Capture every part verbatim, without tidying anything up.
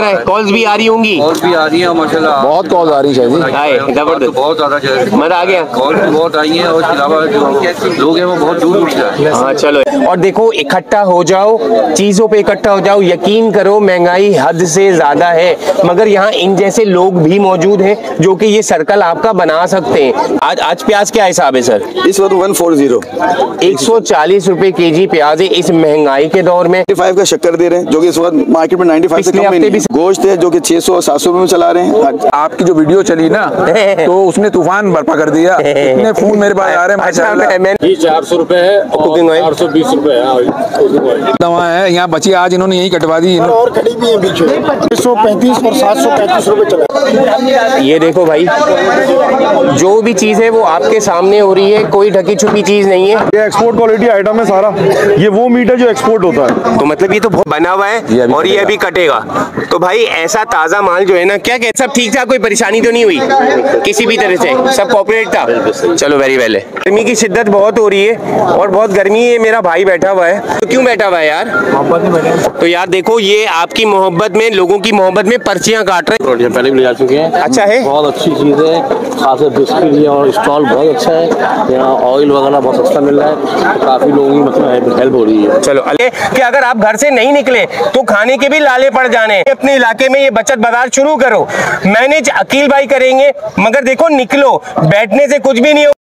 है? कॉल्स भी आ रही होंगी? कॉल्स भी आ रही है माशाल्लाह, बहुत कॉल आ रही है जी, जबरदस्त, बहुत ज्यादा मजा आ गया। कॉल भी बहुत आई है और अलावा जो लोग हैं वो बहुत दूर दूर से आए। हाँ चलो, और देखो इकट्ठा हो जाओ, चीजों पे इकट्ठा हो जाओ। यकीन करो महंगाई हद से ज्यादा है, मगर यहाँ इन जैसे लोग भी मौजूद हैं जो कि ये सर्कल आपका बना सकते हैं। आज आज प्याज क्या हिसाब है सर? इस वक्त वन फोर जीरो एक सौ चालीस रुपए के जी प्याज है इस महंगाई के दौर में। फाइव का शक्कर दे रहे हैं जो कि इस वक्त मार्केट में नाइन्टी फाइव से कम नहीं है। गोश्त है जो कि छह सौ सात सौ रुपए में चला रहे हैं। आपकी जो वीडियो चली ना तो उसने तूफान बर्पा कर दिया, इतने फोन मेरे पास आ रहे हैं। चार सौ रुपए है कुकिंग ऑयल, चार सौ बीस रुपए है दवा है यहाँ बची, आज इन्होंने यही कटवा दी और खड़ी भी है बीच में छह सौ पैंतीस और सात सौ पैंतीस रुपए चला। ये देखो भाई, जो भी चीज है वो आपके सामने हो रही है, कोई ढकी छुपी चीज नहीं है। ये एक्सपोर्ट क्वालिटी आइटम है सारा, ये वो मीट है जो एक्सपोर्ट होता है। तो मतलब ये तो बहुत बना हुआ है और ये अभी कटेगा। तो भाई ऐसा ताजा माल जो है ना, क्या क्या सब ठीक था, कोई परेशानी तो नहीं हुई किसी भी तरह से? सब कॉपरेट था? चलो वेरी वेल है। गर्मी की शिद्दत बहुत हो रही है और बहुत गर्मी है। मेरा भाई बैठा हुआ है, तो क्यों बैठा हुआ है यार? तो यार देखो, ये आपकी मोहब्बत में, लोगों की मोहब्बत में पर्चियां काट रहे हैं। पहले भी ले जा चुके हैं। अच्छा है, बहुत अच्छी चीज है, खास बिस्किट है और स्टॉल बहुत अच्छा है। यहाँ ऑयल वगैरह बहुत सस्ता मिल रहा है, तो काफी लोगों की मतलब हेल्प हो रही है। चलो अले कि अगर आप घर से नहीं निकले तो खाने के भी लाले पड़ जाने। अपने इलाके में ये बचत बाजार शुरू करो, मैनेज अकील भाई करेंगे, मगर देखो निकलो, बैठने से कुछ भी नहीं हो।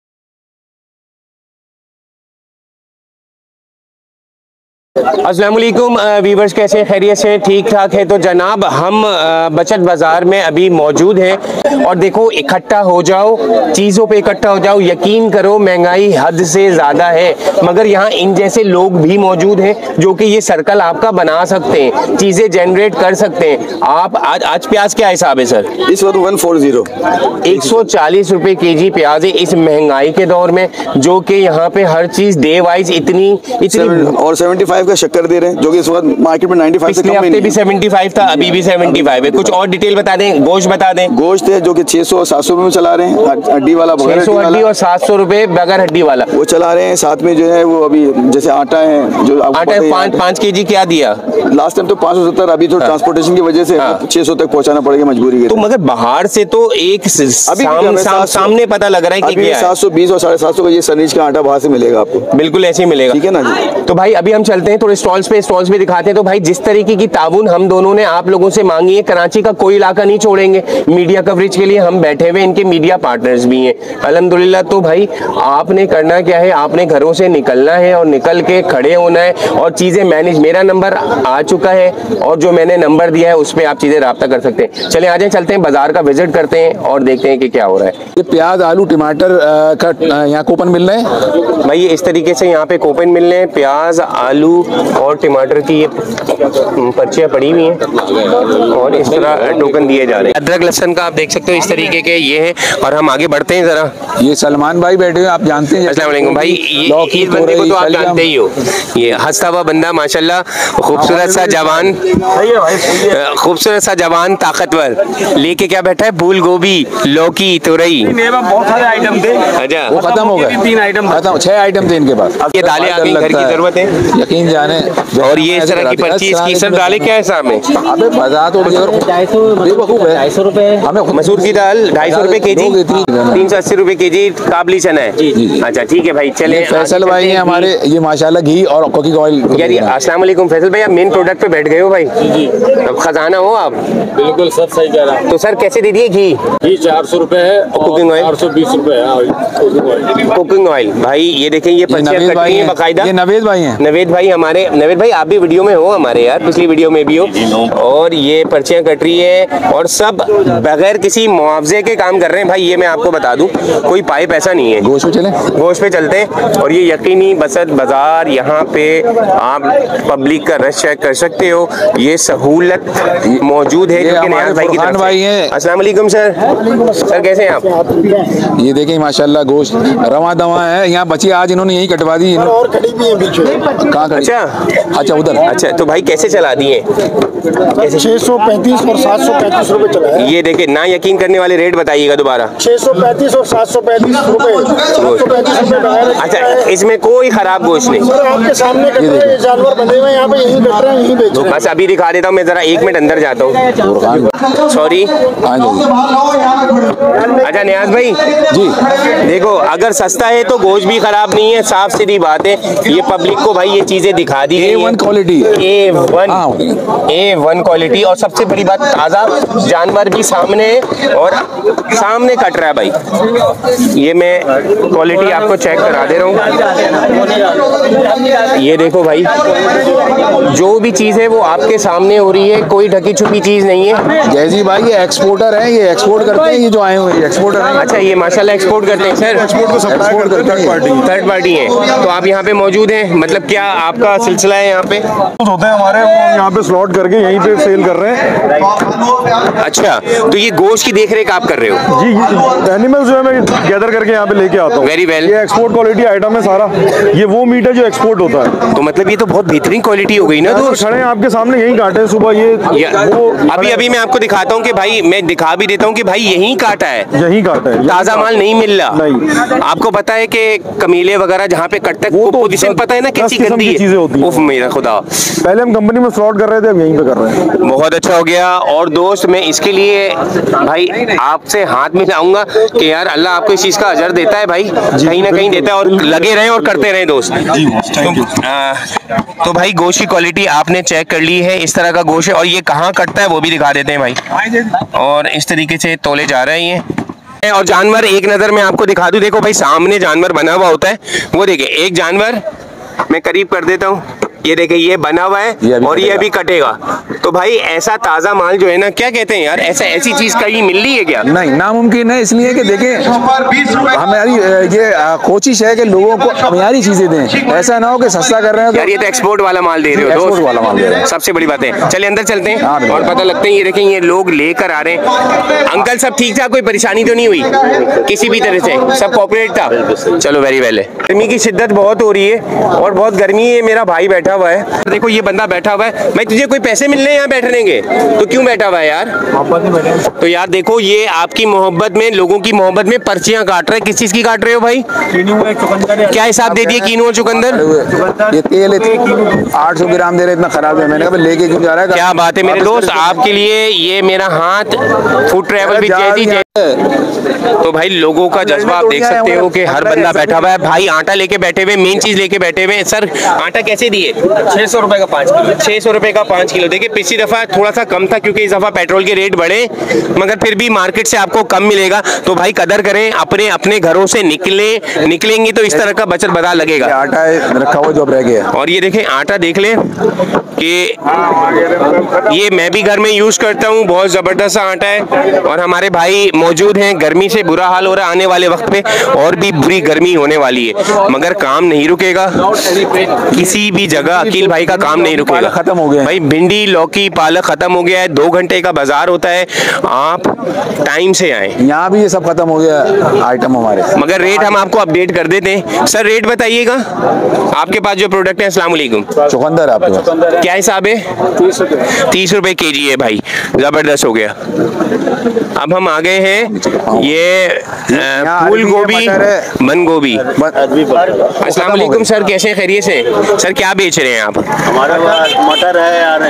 अस्सलाम वालेकुम व्यूवर्स, कैसे खैरियत से? ठीक ठाक है। तो जनाब हम बचत बाजार में अभी मौजूद हैं और देखो इकट्ठा हो जाओ, चीज़ों पे इकट्ठा हो जाओ। यकीन करो महंगाई हद से ज़्यादा है, मगर यहाँ इन जैसे लोग भी मौजूद हैं जो कि ये सर्कल आपका बना सकते हैं, चीज़ें जनरेट कर सकते हैं। आप आज आज प्याज क्या हिसाब है सर? इस वक्त वन फोर जीरो एक सौ चालीस रुपए के जी प्याज है इस महंगाई के दौर में, जो कि यहाँ पे हर चीज़ डे वाइज इतनी इतनी और सेवेंटी फाइव का शक्कर दे रे हैं जो कि इस वक्त मार्केट में नाइन्टी फाइव से कम नहीं है। पिछले हफ्ते भी सेवेंटी फाइव था, अभी भी सेवेंटी फाइव है। कुछ और डिटेल बता दें, गोश्त बता दें। गोश्त है जो कि छह सौ सात सौ रुपए में चला रहे हैं, हड्डी वाला छह सौ हड्डी और सात सौ रुपए बगैर हड्डी वाला वो चला रहे हैं। साथ में जो है वो अभी जैसे आटा है, जो आटा पाँच पाँच के जी क्या दिया लास्ट टाइम तो पाँच सौ सत्तर, अभी तो ट्रांसपोर्टेशन की वजह से छह सौ तक पहुंचाना पड़ेगा मजबूरी के। तो मगर बाहर से तो एक सामने पता लग रहा है कि सात सौ बीस और साढ़े सात सौ का ये सनीज का आटा बाहर से मिलेगा आपको, बिल्कुल ऐसे ही मिलेगा, ठीक है ना जी। तो भाई अभी हम चलते हैं थोड़े स्टॉल्स पे स्टॉल्स पे दिखाते हैं। तो भाई जिस तरीके की ताउन हम दोनों ने आप लोगों से मांगी है, कराची का कोई इलाका नहीं छोड़ेंगे। मीडिया कवरेज के लिए हम बैठे हुए, इनके मीडिया पार्टनर्स भी हैं अल्हम्दुलिल्लाह। तो भाई आपने करना क्या है, आपने घरों से निकलना है और निकल के खड़े होना है और चीजें मैनेज। मेरा नंबर आ चुका है और जो मैंने नंबर दिया है उस पर आप चीजें राब्ता कर सकते हैं। चले आ जाए, चलते हैं बाजार का विजिट करते हैं और देखते हैं कि क्या हो रहा है। ये प्याज आलू टमाटर का यहाँ कूपन मिल रहे हैं भाई, इस तरीके से यहाँ पे कूपन मिल रहे हैं। प्याज आलू और टमाटर की ये पर्चियाँ पड़ी हुई हैं और इस तरह टोकन दिए जा रहे हैं। अदरक लहसुन का आप देख सकते हो इस तरीके के ये हैं। और हम आगे बढ़ते हैं जरा। ये सलमान भाई बैठे हुए, आप जानते हैं। अस्सलाम वालेकुम भाई, ये इस बंदे को तो आप जानते ही हो, ये हंसता हुआ बंदा माशाल्लाह, खूबसूरत सा जवान, खूबसूरत सा जवान ताकतवर, लेके क्या बैठा है, फूल गोभी, लौकी, तुरई, बहुत सारे आइटम थे। अच्छा, वो खत्म हो गए, तीन आइटम खत्म, छह आइटम थे इनके पास। ये दालें आ गई, घर की जरूरत है, यकीन जाने। और ये इस तरह की पर्ची, इसकी सब दालें क्या हिसाब में? अबे बता तो ढाई सौ रुपए हमें मसूर की दाल ढाई सौ रुपए के जी, तीन सौ अस्सी रुपए के जी काबली चना है। अच्छा ठीक है भाई, चले। फैसल भाई हैं हमारे, ये माशाल्लाह घी और कुकिंग ऑयल। यार अस्सलाम वालेकुम फैसल भाई, आप मेन प्रोडक्ट पे बैठ गए हो भाई, अब खजाना हो आप। बिल्कुल सर, सही कह रहा है। तो सर कैसे दे दिए घी? घी चार सौ रुपए है और कुकिंग ऑयल चार सौ बीस रुपए है। कुकिंग ऑयल भाई, ये देखें, ये पर्चियां कटी हैं बाकायदा। ये नवेद भाई हैं, नवेद भाई हमारे। नवेद भाई आप भी वीडियो में हो हमारे यार, पिछली वीडियो में भी हो। और ये पर्चियां कट रही है और सब बगैर किसी मुआवजे के काम कर रहे हैं भाई। ये मैं आपको बता दूं, कोई पाए पैसा नहीं है। गोश्त पे चले, गोश्त पे चलते हैं। और ये यकीनी बचत बाजार, यहाँ पे आप पब्लिक का रश चेक कर सकते हो, ये सहूलत मौजूद है। ये हमारे भाई फरहान भाई हैं। अस्सलाम वालेकुम सर। सर कैसे हैं आप? ये देखें माशाल्लाह गोश्त रवा दवा है, यहाँ बची, आज इन्होंने यही कटवा दी। और खड़ी भी है बीच में। कहाँ खड़ी? अच्छा अच्छा उधर। अच्छा तो भाई कैसे चला दिए? छह सौ पैंतीस और सात सौ पैंतीस रुपए चला है। ये देखे, ना यकीन करने वाले रेट बताइएगा दोबारा। छह सौ पैंतीस और सात सौ पैंतीस रुपए सात सौ पैंतीस रुपए लगाए। अच्छा इसमें कोई खराब गोश्त नहीं? सर आपके सामने कट रहे हैं, ये जानवर बंधे हुए हैं यहाँ पे, यहीं कट रहे हैं, यहीं बेच रहे हैं। बस अभी दिखा देता हूँ मैं, जरा एक मिनट अंदर जाता हूँ। सॉरी। अच्छा नियाज भाई जी देखो, अगर सस्ता है तो गोश्त भी खराब नहीं है, साफ सीधी बात है। ये पब्लिक को भाई ये चीजें दिखा दी A one quality, A one हाँ। ए वन क्वालिटी, और सबसे बड़ी बात ताजा जानवर भी सामने है और सामने कट रहा है भाई। ये मैं क्वालिटी आपको चेक करा दे रहा हूँ। ये देखो भाई, जो भी चीज है वो आपके सामने हो रही है, कोई ढकी छुपी चीज नहीं है। जैजी भाई ये एक्सपोर्टर है, ये एक्सपोर्ट करते हैं, ये जो आए हुए एक्सपोर्टर हैं। अच्छा ये माशाल्लाह एक्सपोर्ट करते हैं सर? एक्सपोर्ट करते हैं, थर्ड पार्टी थर्ड पार्टी है। तो आप यहाँ पे मौजूद हैं, मतलब क्या आपका सिलसिला है यहाँ पे? होते हैं हमारे, वो यहाँ पे स्लॉट करके यहीं पे सेल कर रहे हैं। अच्छा तो ये गोश्त की देखरेख आप कर रहे हो? जी एनिमल्स जो है मैं गैदर करके यहाँ पे लेके आता हूँ। Very well. ये एक्सपोर्ट क्वालिटी आइटम है सारा, ये वो मीट है जो एक्सपोर्ट होता है। तो मतलब ये तो बहुत बेहतरीन क्वालिटी हो गई ना। तो खड़े हैं आपके सामने, यहीं काटे हैं सुबह। ये वो अभी अभी मैं आपको दिखाता हूँ कि भाई, मैं दिखा भी देता हूँ कि भाई यहीं काटा है, यहीं काटा है, ताजा माल नहीं मिल रहा। नहीं। आपको पता है कि कमीले वगैरह जहाँ पे कटता है, वो तो पोजीशन पता है ना कैसी दस किस्म गंदी की चीजें होती है। हैं। उफ मेरा खुदा, पहले हम कंपनी में स्लॉट कर रहे थे, अब यहीं पे कर रहे हैं। बहुत अच्छा हो गया। और दोस्त मैं इसके लिए भाई आपसे हाथ मिलाऊंगा कि यार अल्लाह आपको इस चीज का अजर देता है भाई, कहीं ना कहीं देता है, और लगे रहे और करते रहे दोस्त। तो, आ, तो भाई गोश्त की क्वालिटी आपने चेक कर ली है, इस तरह का गोश्त है। और ये कहाँ कटता है वो भी दिखा देते हैं भाई। और इस तरीके से तोले जा रहे हैं ये। और जानवर एक नजर में आपको दिखा दूं, देखो भाई सामने जानवर बना हुआ होता है, वो देखिए एक जानवर मैं करीब कर देता हूँ, ये देखिए ये बना हुआ है ये और ये अभी कटेगा। तो भाई ऐसा ताजा माल जो है ना, क्या कहते हैं यार, ऐसा ऐसी चीज कहीं मिल रही है क्या? नहीं, नामुमकिन है, इसलिए कि देखें हमारी ये कोशिश है कि लोगों को हमारी चीजें दें, ऐसा ना हो कि सस्ता कर रहे हैं। यार ये तो एक्सपोर्ट वाला माल दे रहे हो, एक्सपोर्ट वाला माल दे रहे हैं, सबसे बड़ी बात है। चलिए अंदर चलते हैं हाँ, और पता लगते हैं। ये देखें ये लोग लेकर आ रहे हैं। अंकल सब ठीक ठाक, कोई परेशानी तो नहीं हुई किसी भी तरह से? सब कोऑपरेट था? चलो वेरी वेल है। गर्मी की शिद्दत बहुत हो रही है और बहुत गर्मी है। मेरा भाई बैठा हुआ है, देखो ये बंदा बैठा हुआ है। भाई तुझे कोई पैसे मिलने हैं यहाँ बैठने के, तो क्यों बैठा हुआ है यार? तो यार देखो ये आपकी मोहब्बत में, लोगों की मोहब्बत में पर्चियां काट रहे हैं। किस चीज की काट रहे हो भाई? क्या हिसाब दे दिए कीनू और चुकंदर? ये तेल आठ सौ ग्राम दे रहे, इतना खराब है। मैंने कहा लेके क्यों जा रहा है? क्या बात है मेरे दोस्त, आपके लिए ये मेरा हाथ फूड ट्रैवल विद जैजी जै। तो भाई लोगों का जज्बा आप देख सकते हो कि हर बंदा बैठा हुआ है। भाई आटा लेके बैठे हुए, मेन चीज लेके बैठे हुए। सर आटा कैसे दिए? छह सौ रुपए का पाँच किलो। छह सौ रुपए का पाँच किलो। देखिए पिछली दफा थोड़ा सा कम था क्योंकि इस दफा पेट्रोल के रेट बढ़े, मगर फिर भी मार्केट से आपको कम मिलेगा। तो भाई कदर करें, अपने अपने घरों से निकले निकलेंगे तो इस तरह का बचत बाजार लगेगा। आटा रखा हुआ जो रह गया। और ये देखें आटा देख लें कि ये मैं भी घर में यूज करता हूँ, बहुत जबरदस्त आटा है। और हमारे भाई मौजूद हैं, गर्मी से बुरा हाल हो रहा है, आने वाले वक्त पे और भी बुरी गर्मी होने वाली है, मगर काम नहीं रुकेगा किसी भी जगह। अकील भाई का काम नहीं रुकेगा। खत्म हो गया भाई भिंडी लौकी पालक खत्म हो गया है। दो घंटे का बाजार होता है, आप टाइम से आए। यहाँ भी ये सब खत्म हो गया आइटम हमारे, मगर रेट हम आपको अपडेट कर देते हैं। सर रेट बताइएगा आपके पास जो प्रोडक्ट है। अस्सलाम वालेकुम। चुकंदर आपके पास क्या हिसाब है? तीस रुपए के जी है भाई, जबरदस्त हो गया। अब हम आ गए हैं ये फूल गोभी बंद गोभी। अस्सलाम वालेकुम सर, कैसे खैरियत से? सर क्या बेच रहे हैं आप? हमारे पास मटर है यार,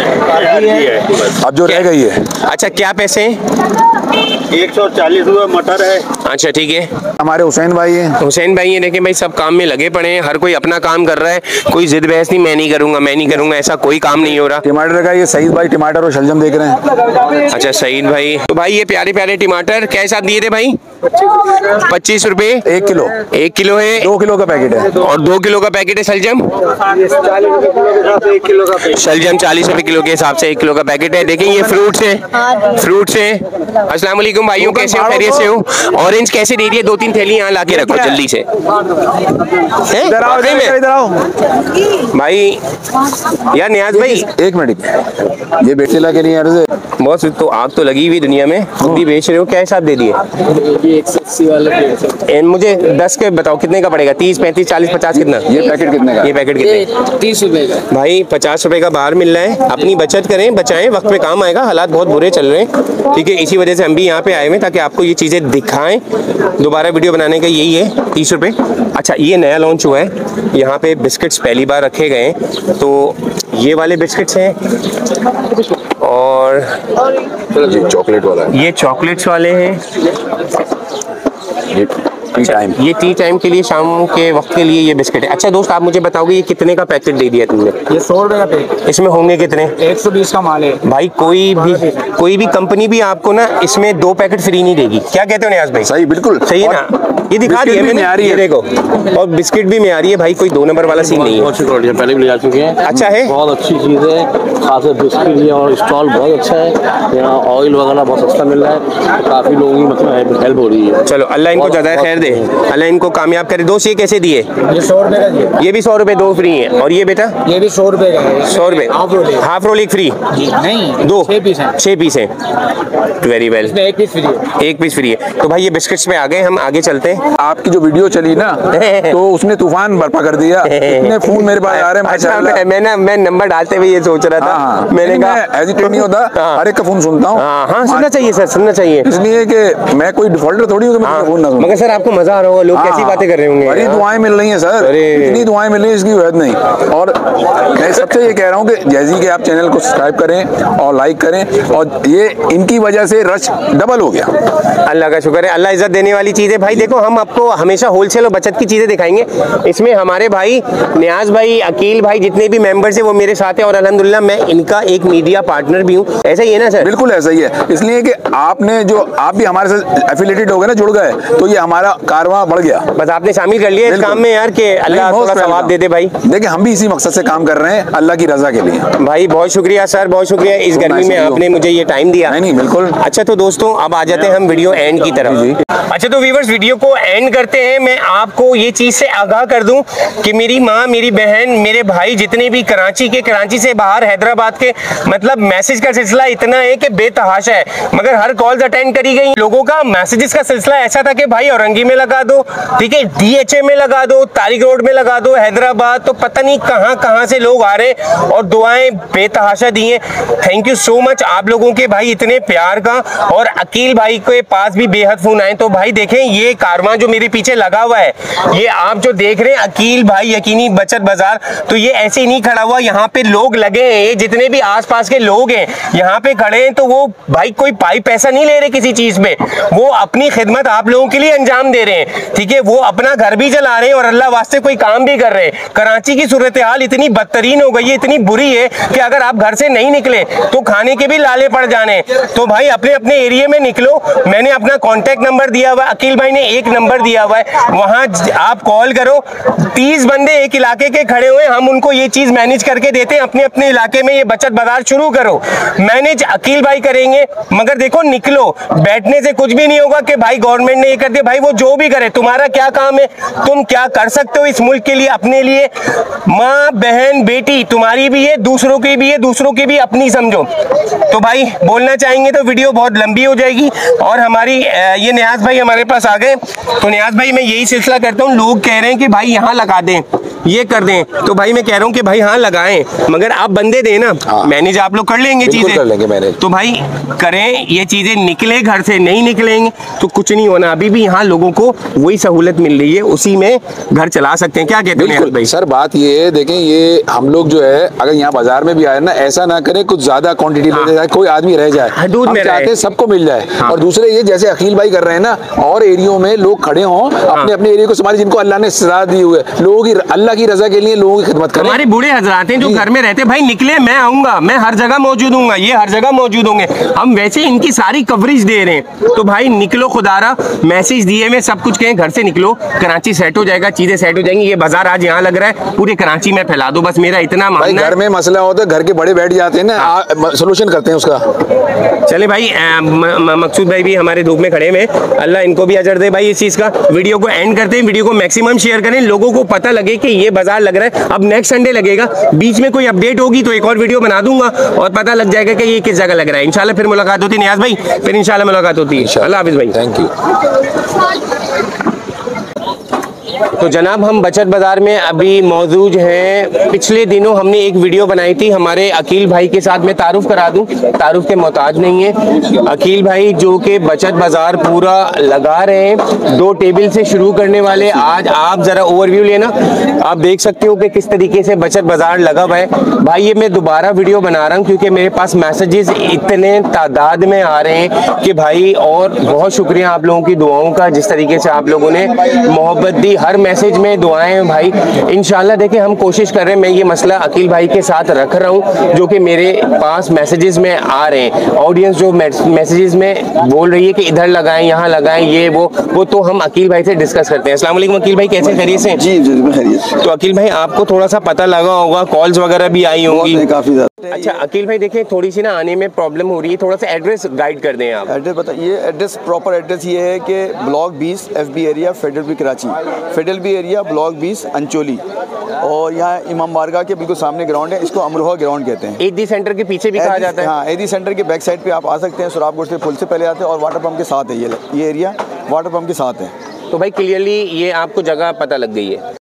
अब जो रह गई है। अच्छा क्या पैसे? एक सौ चालीस रुपए मटर है। अच्छा ठीक है। हमारे हुसैन भाई है। हुसैन भाई ये देखें भाई सब काम में लगे पड़े हैं, हर कोई अपना काम कर रहा है। कोई जिद बहस नहीं, मैं नहीं करूंगा मैं नहीं करूंगा, ऐसा कोई काम नहीं हो रहा। टमाटर का ये सईद भाई टमाटर और शलजम देख रहे हैं। अच्छा सईद भाई, तो भाई ये प्यारे प्यारे टमाटर क्या हिसाब दिए थे भाई? पच्चीस रुपए एक किलो। एक किलो है, दो किलो का पैकेट है। और दो किलो का पैकेट है शलजम। शलजम चालीस रुपए किलो के हिसाब से एक किलो का पैकेट है। देखिए ये फ्रूट्स है, फ्रूट्स है। अस्सलाम वालेकुम भाइयों, कैसे हो? खैरियत से हो? ऑरेंज रेंज कैसे दे रही है? दो तीन थैली यहाँ ला के रखो जल्दी से। इधर आओ, इधर आओ भाई यार नियाज भाई एक मिनट, ये बेचे ला के नहीं यार से बहुत तो आग तो लगी हुई दुनिया में, खुद भी बेच रहे हो, क्या हिसाब दे दिए? वाले मुझे दस के बताओ कितने का पड़ेगा? तीस पैंतीस चालीस पचास कितना? ये पैकेट कितने का? ये पैकेट कितने? तीस रुपए का भाई। पचास रुपए का बाहर मिल रहा है। अपनी बचत करें, बचाएं, वक्त पे काम आएगा। हालात बहुत बुरे चल रहे हैं, ठीक है, इसी वजह से हम भी यहाँ पे आए हुए ताकि आपको ये चीजें दिखाएं। दोबारा वीडियो बनाने का यही है, तीस रुपए। अच्छा, ये नया लॉन्च हुआ है, यहाँ पे बिस्किट्स पहली बार रखे गए हैं, तो ये वाले बिस्किट्स हैं और चॉकलेट वाला है, ये चॉकलेट्स वाले हैं। ये टी टाइम, ये टी टाइम के लिए, शाम के वक्त के लिए ये बिस्किट है। अच्छा दोस्त, आप मुझे बताओगे ये कितने का पैकेट दे दिया तुमने? ये सौ रुपए का पैकेट, इसमें होंगे कितने? एक सौ बीस का माल है भाई। कोई भी कोई भी कंपनी भी आपको ना इसमें दो पैकेट फ्री नहीं देगी। क्या कहते हो नियाज भाई? सही, बिल्कुल सही है ना? ये दिखा दिया मैंने, ये देखो, और बिस्किट भी मेयारी है भाई, कोई दो नंबर वाला सीन नहीं है। बहुत अच्छी क्वालिटी है, पहले भी ले जा चुके हैं। अच्छा है, बहुत अच्छी चीज़ है, खास बिस्किट है और स्टॉल बहुत अच्छा है। यहाँ ऑयल वगैरह बहुत सस्ता मिल रहा है, तो काफ़ी लोगों की मतलब हेल्प हो रही है। चलो अल्लाह इनको ज़्यादा खैर दे, अल्लाह इनको कामयाब करे। दोस्त ये कैसे दिए? ये सौ रुपए का दिया, ये भी सौ रुपए, दो फ्री है। और ये बेटा ये भी सौ रुपए का है, सौ रुपए हाफ रोल है। हाफ रोल एक फ्री? नहीं, दो, छह पीस हैं, छह पीस हैं। वेरी वेल, इसमें एक पीस फ्री है, एक पीस फ्री है। तो भाई ये बिस्किट्स में आ गए, हम आगे चलते हैं। आपकी जो वीडियो चली ना तो उसने तूफान बर्पा कर दिया, इतने फोन मेरे पास आ रहे हैं। अच्छा, मैं, मैं ना मैं नंबर डालते हुए ये सोच रहा था, हाँ, मैंने कहा हेजिटेट नहीं होता, हर एक का फोन सुनता हूँ। हाँ हाँ, सुनना चाहिए सर, सुनना चाहिए, इसलिए कि मैं कोई डिफॉल्टर थोड़ी हूँ कि मैं फोन ना सुनूं। मगर सर आपको मजा आ रहा होगा, लोग कैसी बातें कर रहे होंगे। बड़ी दुआएं मिल रही हैं सर, इतनी दुआएं मिल रही हैं, इसकी वजह नहीं। और मैं सबसे ये कह रहा हूँ कि जैसी कि आप चैनल को सब्सक्राइब करें और लाइक करें, और ये इनकी वजह से रश डबल हो गया। अल्लाह का शुक्र है, अल्लाह इज्जत देने वाली चीज़ है भाई। देखो, हम आपको हमेशा होलसेल और बचत की चीज़ें दिखाएंगे। इसमें हमारे भाई नियाज भाई, अकील भाई, जितने भी मेंबर्स हैं वो मेरे साथ हैं, और अल्हम्दुलिल्लाह मैं इनका एक मीडिया पार्टनर भी हूँ। ऐसा ही है ना सर? बिल्कुल ऐसा ही है, इसलिए कि आपने जो आप भी हमारे साथ एफिलिएटेड हो गए ना, जुड़ गए, तो ये हमारा कारवां बढ़ गया। बस आपने शामिल कर लिया इस काम में यार, कि अल्लाह थोड़ा सवाब दे दे भाई। देखिए, हम भी इसी मकसद से काम कर रहे हैं, अल्लाह की रजा के लिए। भाई बहुत शुक्रिया सर, बहुत शुक्रिया, इस गर्मी में आपने मुझे ये टाइम दिया। नहीं नहीं बिल्कुल। अच्छा तो दोस्तों, अब आ जाते हैं हम वीडियो एंड की तरफ। अच्छा तो व्यूअर्स, वीडियो को एंड करते हैं। मैं आपको ये चीज से आगाह कर दूं कि मेरी माँ, मेरी बहन, मेरे भाई जितने भी कराची के, कराची से बाहर, हैदराबाद के, मतलब मैसेज का सिलसिला इतना है कि बेतहाशा है। मगर हर कॉल्स अटेंड करी गई। लोगों का मैसेजेस का सिलसिला ऐसा था कि भाई औरंगी में लगा दो, ठीक है, डीएचए में लगा दो, तारिक रोड में लगा दो, हैदराबाद, तो पता नहीं कहां कहां से लोग आ रहे और दुआएं बेतहाशा दी हैं। थैंक यू सो मच आप लोगों के भाई, इतने प्यार का। और अकील भाई के पास भी बेहद फोन आए। तो भाई देखें, ये कारवां जो मेरे पीछे लगा हुआ है, ये आप जो देख रहे हैं अकील भाई यकीनी बचत बाजार, तो ये ऐसे ही नहीं खड़ा हुआ, यहाँ पे लोग लगे हैं। ये जितने भी आसपास के लोग हैं यहाँ पे खड़े हैं, तो वो भाई कोई पाई पैसा नहीं ले रहे किसी चीज में, वो अपनी खिदमत आप लोगों के लिए अंजाम दे रहे हैं, ठीक है। वो अपना घर भी चला रहे हैं और अल्लाह वास्ते कोई काम भी कर रहे हैं। कराची की सूरत हाल इतनी बदतरीन हो गई है, इतनी बुरी है कि अगर आप घर से नहीं निकले तो खाने के भी लाले पड़ जाने। तो भाई अपने अपने एरिया में निकलो। मैंने अपना कॉन्टेक्ट नंबर दिया हुआ है, अकील भाई ने एक नंबर दिया हुआ है, वहां आप कॉल करो। तीस बंदे एक इलाके के खड़े हुए, हम उनको ये चीज मैनेज करके देते हैं। अपने अपने इलाके में ये बचत बाजार शुरू करो, मैनेज अकील भाई करेंगे। मगर देखो, निकलो, बैठने से कुछ भी नहीं होगा कि भाई गवर्नमेंट ने ये कर दिया। भाई वो जो भी करे, तुम्हारा क्या काम है, तुम क्या कर सकते हो इस मुल्क के लिए, अपने लिए। माँ, बहन, बेटी तुम्हारी भी है, दूसरों की भी है, दूसरों की भी अपनी समझो। तो भाई बोलना चाहेंगे तो वीडियो बहुत लंबी हो जाएगी। और हमारी ये नियाज भाई हमारे पास आ गए। तो नियाज भाई, मैं यही सिलसिला करता हूँ, लोग कह रहे हैं कि भाई यहाँ लगा दें, ये कर दें, तो भाई मैं कह रहा हूँ कि भाई हाँ लगाएं, मगर आप बंदे दें ना, मैनेज आप लोग कर लेंगे चीजें, कर लेंगे मैनेज। तो भाई करें ये चीजें, निकले घर से, नहीं निकलेंगे तो कुछ नहीं होना। अभी भी यहाँ लोगों को वही सहूलत मिल रही है, उसी में घर चला सकते हैं। क्या कहते हैं भाई? सर बात ये है, देखें, ये हम लोग जो है अगर यहाँ बाजार में भी आए ना, ऐसा ना करें कुछ ज्यादा क्वांटिटी हाँ। ले जाए, कोई आदमी रह जाए, हदूद में चाहते हैं सबको मिल जाए। हाँ। और दूसरे ये जैसे अकील भाई कर रहे हैं ना, और एरियो में लोग खड़े हों, अपने अपने एरिया को संभाले, जिनको अल्लाह ने सजा दी हुई है। लोगों की अल्लाह अल्लाह की रजा के लिए लोगों की खिदमत करें। हमारे बूढ़े हजरात हैं जो घर में रहते, भाई निकले, मैं आऊंगा, मैं हर जगह मौजूद हूँ, ये हर जगह मौजूद होंगे, हम वैसे इनकी सारी कवरेज दे रहे हैं। तो भाई निकलो, खुदारा मैसेज दिए में सब कुछ कहें, घर से निकलो, कराची सेट हो जाएगा, चीजें सेट हो जाएंगी। ये बाजार आज यहाँ लग रहा है, पूरे कराची में फैला दो, बस मेरा इतना भाई। मानना घर में मसला होता है, घर के बड़े बैठ जाते हैं ना, सोल्यूशन करते हैं उसका। चले भाई, मकसूद भाई भी हमारे धूप में खड़े हैं, अल्लाह इनको भी अजर दे भाई इस चीज का। वीडियो को एंड करते हैं, वीडियो को मैक्सिमम शेयर करें, लोगों को पता लगे कि ये बाजार लग रहा है। अब नेक्स्ट संडे लगेगा, बीच में कोई अपडेट होगी तो एक और वीडियो बना दूंगा और पता लग जाएगा कि ये किस जगह लग रहा है। इंशाल्लाह फिर मुलाकात होती है नियाज भाई, फिर इंशाल्लाह मुलाकात होती है। अल्लाह हाफिज भाई, थैंक यू। तो जनाब हम बचत बाजार में अभी मौजूद हैं। पिछले दिनों हमने एक वीडियो बनाई थी हमारे अकील भाई के साथ, मैं तारुफ करा दूं, तारुफ के मोहताज नहीं है। अकील भाई जो कि बचत बाजार पूरा लगा रहे हैं, दो टेबल से शुरू करने वाले। आज आप जरा ओवरव्यू लेना, आप देख सकते हो कि किस तरीके से बचत बाजार लगा हुआ है। भाई ये मैं दोबारा वीडियो बना रहा हूँ क्योंकि मेरे पास मैसेजेस इतने तादाद में आ रहे हैं कि भाई, और बहुत शुक्रिया आप लोगों की दुआओं का, जिस तरीके से आप लोगों ने मोहब्बत दी, हर मैसेज में दुआएं भाई। इंशाल्लाह देखिए हम कोशिश कर रहे हैं, मैं ये मसला अकील भाई के साथ रख रहा हूँ जो कि मेरे पास मैसेजेस में आ रहे हैं। ऑडियंस जो मैसेजेस में बोल रही है कि इधर लगाएं, यहाँ लगाएं, ये वो वो तो हम अकील भाई से डिस्कस करते हैं। अस्सलाम वालेकुम अकील भाई, कैसे खैरियत से? जी जी खैरियत। तो अकील भाई आपको थोड़ा सा पता लगा होगा, कॉल्स वगैरह भी आई होंगी काफी ज्यादा। अच्छा अकील भाई देखिए थोड़ी सी ना आने में प्रॉब्लम हो रही है, थोड़ा सा एड्रेस गाइड कर दें आप। एड्रेस बता, ये एड्रेस प्रॉपर एड्रेस ये है कि ब्लॉक बीस F B area federal B Karachi, federal B area block बीस अंचोली, और यहाँ इमाम बारगाह के बिल्कुल सामने ग्राउंड है, इसको अमरोहा ग्राउंड कहते हैं। एदी सेंटर के पीछे भी कहा जाता है। हाँ, एदी सेंटर के बैक साइड पे आप आ सकते हैं, सुराबगुड़ से पुल से पहले आते हैं और वाटर पंप के साथ है, ये ये एरिया वाटर पंप के साथ है। तो भाई क्लियरली ये आपको जगह पता लग गई है।